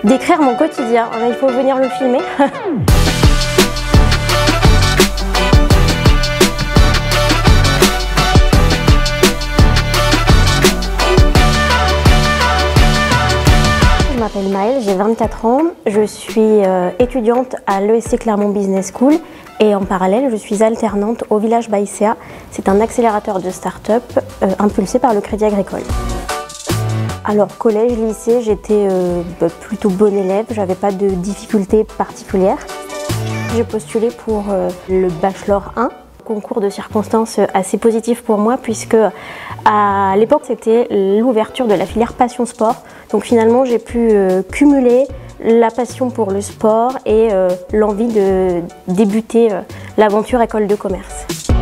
Décrire mon quotidien, il faut venir le filmer. Je m'appelle Maëlle, j'ai 24 ans, je suis étudiante à l'ESC Clermont Business School et en parallèle je suis alternante au Village Baïséa. C'est un accélérateur de start-up impulsé par le Crédit Agricole. Alors collège, lycée, j'étais plutôt bonne élève, j'avais pas de difficultés particulières. J'ai postulé pour le Bachelor 1. Concours de circonstances assez positif pour moi puisque à l'époque c'était l'ouverture de la filière passion sport. Donc finalement j'ai pu cumuler la passion pour le sport et l'envie de débuter l'aventure école de commerce.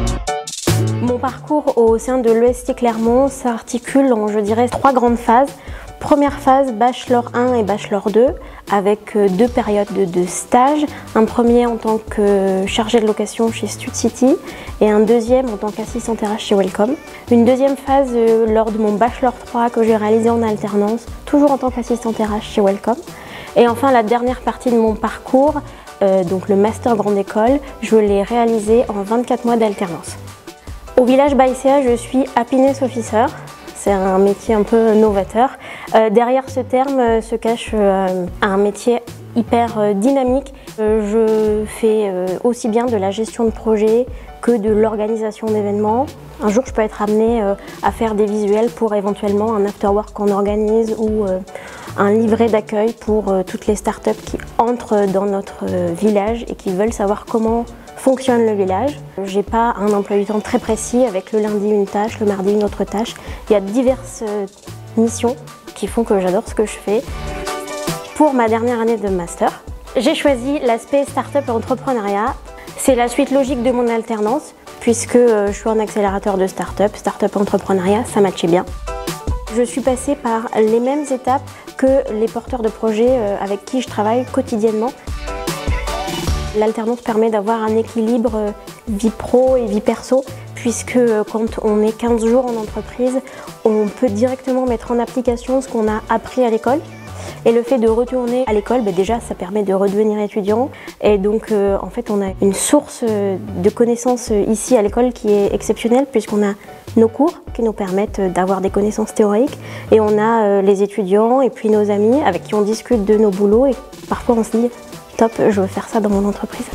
Mon parcours au sein de l'ESC Clermont s'articule en, je dirais, 3 grandes phases. Première phase, Bachelor 1 et Bachelor 2, avec 2 périodes de stage. Un premier en tant que chargé de location chez StudCity et un deuxième en tant qu'assistante RH chez Welcome. Une deuxième phase lors de mon Bachelor 3 que j'ai réalisé en alternance, toujours en tant qu'assistante RH chez Welcome. Et enfin, la dernière partie de mon parcours, donc le Master Grande École, je l'ai réalisé en 24 mois d'alternance. Au Village Baïséa, je suis Happiness Officer. C'est un métier un peu novateur. Derrière ce terme se cache un métier hyper dynamique. Je fais aussi bien de la gestion de projet que de l'organisation d'événements. Un jour, je peux être amenée à faire des visuels pour éventuellement un afterwork qu'on organise ou un livret d'accueil pour toutes les startups qui entrent dans notre village et qui veulent savoir comment fonctionne le village. J'ai pas un emploi du temps très précis avec le lundi une tâche, le mardi une autre tâche. Il y a diverses missions qui font que j'adore ce que je fais. Pour ma dernière année de master, j'ai choisi l'aspect start-up et entrepreneuriat. C'est la suite logique de mon alternance puisque je suis en accélérateur de start-up, start-up entrepreneuriat, ça matchait bien. Je suis passée par les mêmes étapes que les porteurs de projets avec qui je travaille quotidiennement. L'alternance permet d'avoir un équilibre vie pro et vie perso puisque quand on est 15 jours en entreprise, on peut directement mettre en application ce qu'on a appris à l'école. Et le fait de retourner à l'école, déjà ça permet de redevenir étudiant. Et donc en fait on a une source de connaissances ici à l'école qui est exceptionnelle puisqu'on a nos cours qui nous permettent d'avoir des connaissances théoriques et on a les étudiants et puis nos amis avec qui on discute de nos boulots et parfois on se dit top, je veux faire ça dans mon entreprise.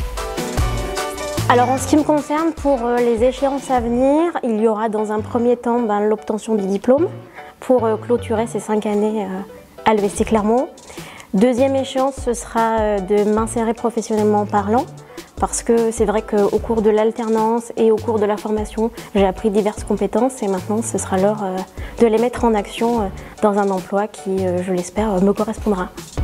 Alors en ce qui me concerne, pour les échéances à venir, il y aura dans un premier temps l'obtention du diplôme pour clôturer ces 5 années à l'ESC Clermont. Deuxième échéance, ce sera de m'insérer professionnellement parlant parce que c'est vrai qu'au cours de l'alternance et au cours de la formation, j'ai appris diverses compétences et maintenant ce sera l'heure de les mettre en action dans un emploi qui, je l'espère, me correspondra.